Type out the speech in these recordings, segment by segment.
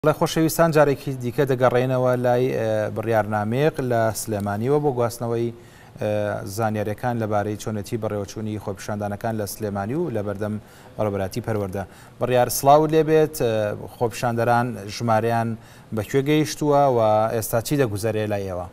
لە خۆشەویستان جارێکی دیکە دەگەڕێنەوە لای بڕیارنامەیەک لە سلێمانیەوە بۆ گواستنەوەی زانیاریەکان لەبارەی چۆنەتی بەڕێوەچوونی خۆپیشاندانەکان لە سلێمانی و لە بەردەم بەڕێوەبەراتی پەروەردە. بڕیار سڵاو لێبێت، خۆپیشاندەران ژمارەیان بەکوێ گەیشتووە و ئێستا چی دەگوزارێت لای ئێوە؟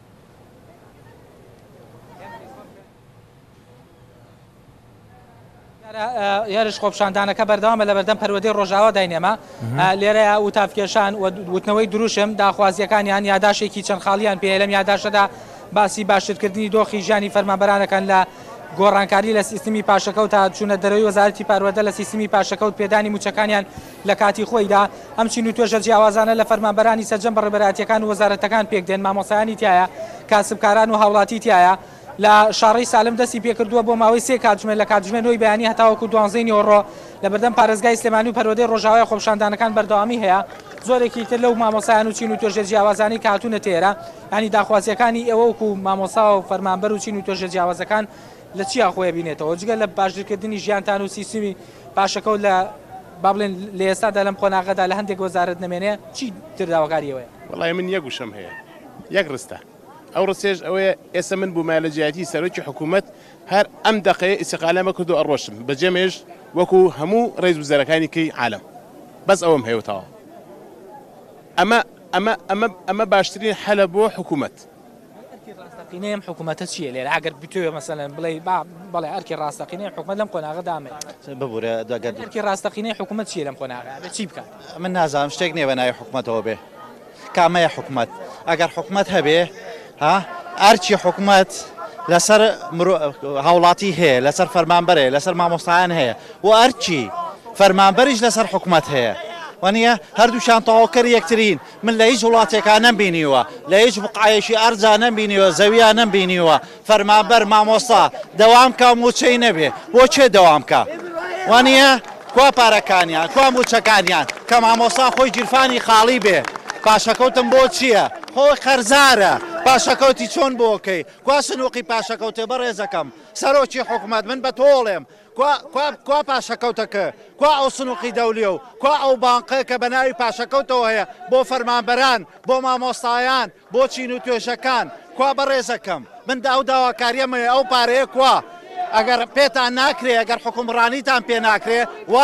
یاریش خۆپیشاندانەکە بەردەوامە لە بەردەم پەروەردەی ڕۆژاوا داینێمە. لێرەیە وتافکێشان و وتنەوەی دروشم داخوازیەکانیان یاداشێکی چەند خاڵیان پێ لەم یاداشەدا باسی باشترکردنی دۆخی ژیانی فەرمانبەرانەکان لە گۆڕانکاری لە سیستمی پاشەکەوت تا چوونە دەرەوەی وەزارەتی پەروەردە لە سیستمی پاشەکەوت پێدانی موچەکانیان لە کاتی خۆیدا ئەمچین و توێژە جیاوازانە لە فەرمانبەرانی سەرجەم بەڕێبەراتیەکان و وەزارەتەکان پێکدێن، مامۆسایانی تایە، کاسبکاران و هاوڵاتی تایە. لە شارەی سالم دەستی پێکردووە بۆ ماوەی 3 کاتژمێر لە کاتژمێرەوەی بەیانی هەتاوەکو 12 نیوەڕۆ لە بەردەم پارێزگای سلێمانی و پەروەردەی ڕۆژاوای خۆپیشاندانەکان بەردەوامی هەیە. زۆرێکی تر لەو مامۆسایان و چین و توێژە جیاوازانی کاتونە تێرە، ینی داخوازیەکانی ئێوە وەکو مامۆسا و فەرمانبەر و چین و توێژە جیاوازەکان لە چیا خۆی بینێتەوە جگە لە باشترکردنی ژیانتان و سیستمی پاشەکەوت لە با بڵێن لە ئێستادا لەم قۆناغەدا لە هەندێک وەزارەت نەمێنێ چی تر داواکاریەوەیە؟ وەڵای من یەک وشم هەیە، یەک ڕستە. ئەو ڕستێژ ئەوەیە ئێستا من بوومە لە جیاتی سەرۆکی حکوومەت هەر ئەم دەقەیە ئیستیقالەمە کردو ئەڕۆشتم بەجێمێژ وەکو هەموو ڕێز وزەرەکانی کەی عالەم، بەس ئەوەم هەیەوتەوە. ئەمە باشترین حەلە بۆ حکوومەت. ڕاستەقینەیەم حکوومەتە چییە لێرە؟ ئەگەر بتوێ مەسەلەن بڵێ ئەرکی ڕاستەقینەی حکوومەت لەم قۆناغە دامێ ببوورە داگەر ئەرکی ڕاستەقینەی حکوومەت چییە لەم قۆناغە چی بکات؟ من نازانم شتێک نییە بە ناوی حکوومەتەوە بێ کامەیە حکوومەت. ئەگەر حکوومەت هەبێ ئەرچی حکوومەت لەسەر هاوڵاتی هەیە، لەسەر فەرمانبەرێ، لەسەر مامۆستایان هەیە و ئەرچی فەرمانبەریش لەسەر حکوومەت هەیە. وانە هەردووشان تەواوکەر یەکترین. من لە هیچ وڵاتێکا نەمبینیوە، لە هیچ بقایەکی ئەرجا نەمبینیوە، زەویان نەمبینیوە فەرمانبەر مامۆستا دەوام کا موچەی نەبێ. بۆ چێ دەوام کا؟ وانە کوا پارەکانیان، کوا موچەکانیان کە مامۆستا خۆی گیرفانی خاڵی بێ. پاشەکەوتم بۆ چییە؟ خۆی خەرزارە. پاشەکەوتی چۆن بۆکەی؟ کوا سنووقی پاشەکەوتێ بەڕێزەکەم سەرۆکی حکوومەت من بە تۆڵێم. کوا پاشەکەوتەکە، کوا ئەو سنووقی دەولیە و کوا ئەو بانقەیە کە بە ناوی پاشەکەوتەوە هەیە بۆ فەرمانبەران، بۆ مامۆستایان، بۆ چین و توێژەکان. کوا بەڕێزەکەم من ئەو داواکاریەمە ئەو پارەیە کوا؟ ئەگەر پێتان ناکرێ، ئەگەر حکومڕانیتان پێ ناکرێ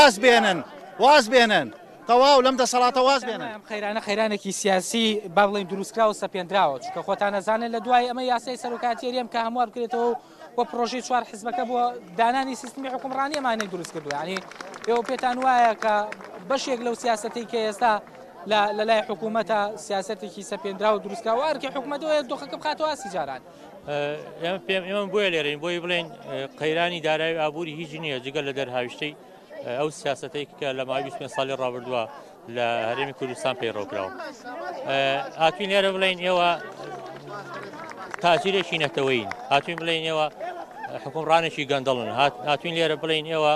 واز بێنن تەواو لەم دەسەڵاتە واز بێنن. خەیرانە خەیرانێکی سیاسی با بڵێن دروستکرا و سەپێنراوە، چونکە خۆتان نەزانن لە دوای ئەمە یاسای سەرۆکاتیەریم کە هەموار بکرێتەوە بۆ پرۆژەی 4 حیزبەکە بۆ دانانی سیستمی حکومڕانی ئەمانەی دروست کردووە. ینی ئێوە پێتان وایە کە بەشێک لەو سیاسەتی کە ئێستا لە لای حکوومەتە سیاسەتێکی سەپێنرا و دروستکراوە ئەرکی حکوومەتەوە دۆخەکە بخاتەوە ئاسی جاران. ئێمە بۆیە لێرەین بۆی بڵێن قەیرانی دارایی ئابووری هیچ نییە جگەل لە دەرهاویشتەی ئەو سیاسەتەی کە لە ماوەی 20 ساڵی ڕابردووە لە هەرێمی کوردستان پێڕۆکراوە. هاتوین لێرە بڵێن ئێوە تاجیرێکی نەتەوەین، هاتوین بڵێن ئێوە حکومڕانێکی گەندەڵن، هاتوین لێرە بڵێن ئێوە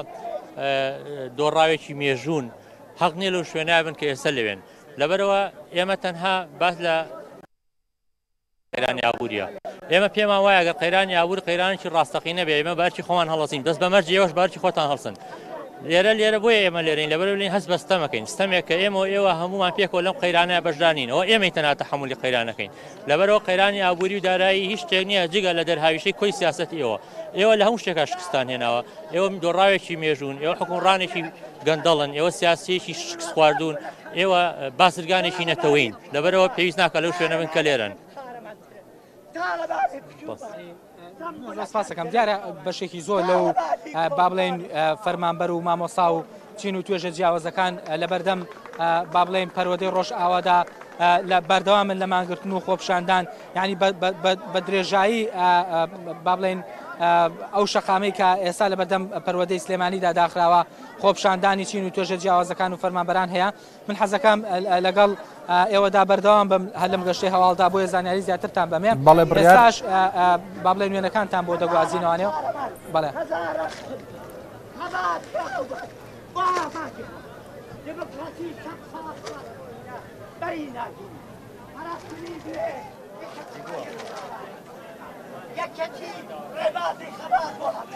دۆڕاوێکی مێژوون. حەق نییە لەو شوێنابن کە ئێستا لەوێن. لەبەرەوە ئێمە تەنها باس لە قەیرانی ئابووریە. ئێمە پێمان وایە ئەگەر قەیرانی ئابووری قەیرانێکی ڕاستەقینە بێ ئێمە بارکی خۆمان هەڵەسین، دەست بەمەرج ئێوەش بارکی خۆتان هەڵسن. لێرە بۆیە ئێمە لێرەین لەبەر بڵین هەست بە ستەمەکەین، ستەمێک کە ئێوە هەمومان پێکەوە لەم قەیرانەیە بەشدارنینەوە، ئێمەی تەنها تەحمولی قەیرانەکەین. لەبەرەوە قەیرانی ئابووری و دارایی هیچ شتێک نییە جگە لە دەرهاویشەی کۆی سیاسەتی ئێوە لە هەموو شتێکا شکستان هێناوە. ئێوە دۆڕاوێکی مێژوون، ئێوە حکومڕانێکی گەندەڵن، ئێوە سیاسیەکی شکست خواردوون، ئێوە باسرگانێکی نەتەوەین. لەبەرەوە پێویست ناکە لەو شوێنە بن کە لێرن. سپاسەکەم. دیارە بەشێکی زۆر لەو با بڵێن فەرمانبەر و مامۆسا و چین و توێژە جیاوازەکان لە بەردەم با بڵێن پەروەردەی ڕۆژ ئاوادا لە بەردەوامن لە مانگرتن و خۆپیشاندان، ینی بە درێژایی با بڵێن ئەو شەقامەی کە ئێستا لە بەردەم پەروەردەی سلێمانیدا داخراوە خۆپیشاندانی چین و توێژە جیاوازەکان و فەرمانبەران هەیە. من حەزەکەم لەگەڵ ئێوەدا بەردەوام بم هەر لەم گەشتەی هەواڵدا بۆیە زانیاری زیاترتان بەمێ. ئێستاش با بڵێن وێنەکانتان بۆ دەگوازینەوەنێ. بەڵێ یەکێکی ڕێبازی خەبات بۆ هەبێ،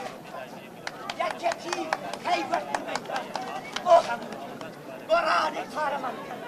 یەکێکی هەیبەتی مەیدان بۆ هەبێ، گۆڕانی قارەمەند